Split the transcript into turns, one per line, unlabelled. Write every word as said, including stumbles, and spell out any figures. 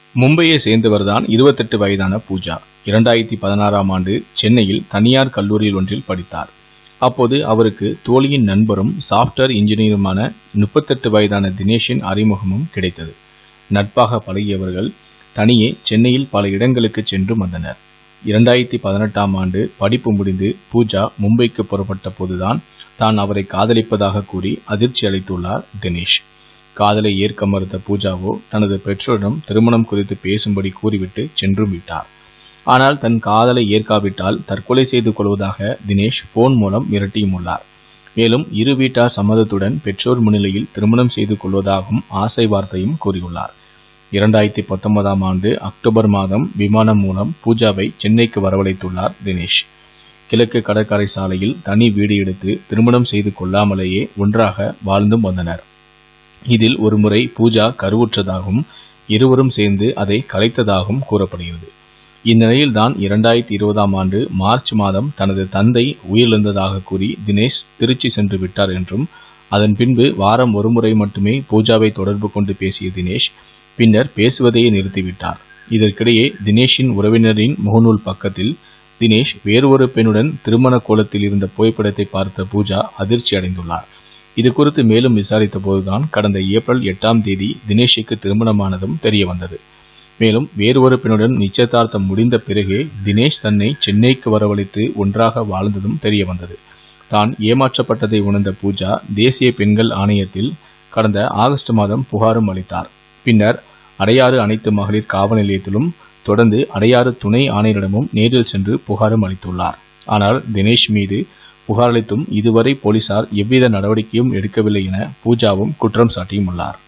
மும்பையை சேர்ந்தவர்தான் இருபத்தெட்டு வயதான பூஜா. இரண்டாயிரத்தி பதினாறாம் ஆண்டு சென்னையில் தனியார் கல்லூரியில் ஒன்றில் படித்தார். அப்போது அவருக்கு தோழியின் நண்பரும் சாப்ட்வேர் இன்ஜினியருமான முப்பத்தெட்டு வயதான தினேஷின் அறிமுகமும் கிடைத்தது. நட்பாக பழகியவர்கள் தனியே சென்னையில் பல இடங்களுக்கு சென்று வந்தனர். இரண்டாயிரத்தி பதினெட்டாம் ஆண்டு படிப்பு முடிந்து பூஜா மும்பைக்கு புறப்பட்ட போதுதான் தான் அவரை காதலிப்பதாக கூறி அதிர்ச்சி அளித்துள்ளார் தினேஷ். காதலை ஏற்க மறுத்த பூஜாவோ தனது பெற்றோரிடம் திருமணம் குறித்து பேசும்படி கூறிவிட்டு சென்றும் விட்டார். ஆனால் தன் காதலை ஏற்காவிட்டால் தற்கொலை செய்து கொள்வதாக தினேஷ் போன் மூலம் மிரட்டியும் உள்ளார். மேலும் இரு வீட்டார் சம்மதத்துடன் பெற்றோர் முன்னிலையில் திருமணம் செய்து கொள்வதாகவும் ஆசை வார்த்தையும் கூறியுள்ளார். இரண்டாயிரத்தி பத்தொன்பதாம் ஆண்டு அக்டோபர் மாதம் விமானம் மூலம் பூஜாவை சென்னைக்கு வரவழைத்துள்ளார் தினேஷ். கிழக்கு கடற்கரை சாலையில் தனி வீடு எடுத்து திருமணம் செய்து கொள்ளாமலேயே ஒன்றாக வாழ்ந்தும் வந்தனர். இதில் ஒருமுறை பூஜா கருவுற்றதாகவும் இருவரும் சேர்ந்து அதை கலைத்ததாகவும் கூறப்படுகிறது. இந்நிலையில்தான் இரண்டாயிரத்தி இருபதாம் ஆண்டு மார்ச் மாதம் தனது தந்தை உயிரிழந்ததாக கூறி தினேஷ் திருச்சி சென்று விட்டார் என்றும், அதன் பின்பு வாரம் ஒருமுறை மட்டுமே பூஜாவை தொடர்பு கொண்டு பேசிய தினேஷ் பின்னர் பேசுவதையே நிறுத்திவிட்டார். இதற்கிடையே தினேஷின் உறவினரின் முகநூல் பக்கத்தில் தினேஷ் வேறு ஒரு பெண்ணுடன் திருமண கோலத்தில் இருந்த புகைப்படத்தை பார்த்த பூஜா அதிர்ச்சி அடைந்துள்ளார். இது குறித்து மேலும் விசாரித்த போதுதான் கடந்த ஏப்ரல் எட்டாம் தேதி தினேஷுக்கு திருமணமானதும் தெரிய வந்தது. மேலும் வேறு ஒரு பெண்ணுடன் நிச்சயதார்த்தம் முடிந்த பிறகே தினேஷ் தன்னை சென்னைக்கு வரவழைத்து ஒன்றாக வாழ்ந்ததும் தெரிய வந்தது. தான் ஏமாற்றப்பட்டதை உணர்ந்த பூஜா தேசிய பெண்கள் ஆணையத்தில் கடந்த ஆகஸ்ட் மாதம் புகாரும் அளித்தார். பின்னர் அடையாறு அனைத்து மகளிர் காவல் நிலையத்திலும் தொடர்ந்து அடையாறு துணை ஆணையரிடமும் நேரில் சென்று புகாரும் அளித்துள்ளார். ஆனால் தினேஷ் மீது புகார் அளித்தும் இதுவரை போலீசார் எவ்வித நடவடிக்கையும் எடுக்கவில்லை என பூஜாவும் குற்றம் சாட்டியும் உள்ளார்.